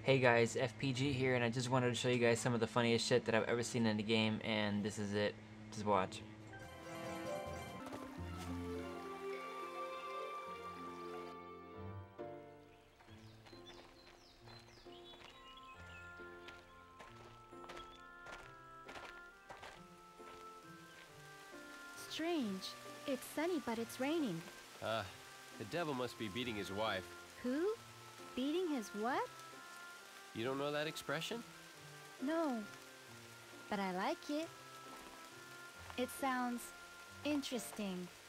Hey guys, FPG here, and I just wanted to show you guys some of the funniest shit that I've ever seen in a game, and this is it. Just watch. Strange. It's sunny, but it's raining. The devil must be beating his wife. Who? Beating his what? You don't know that expression? No. But I like it. It sounds interesting.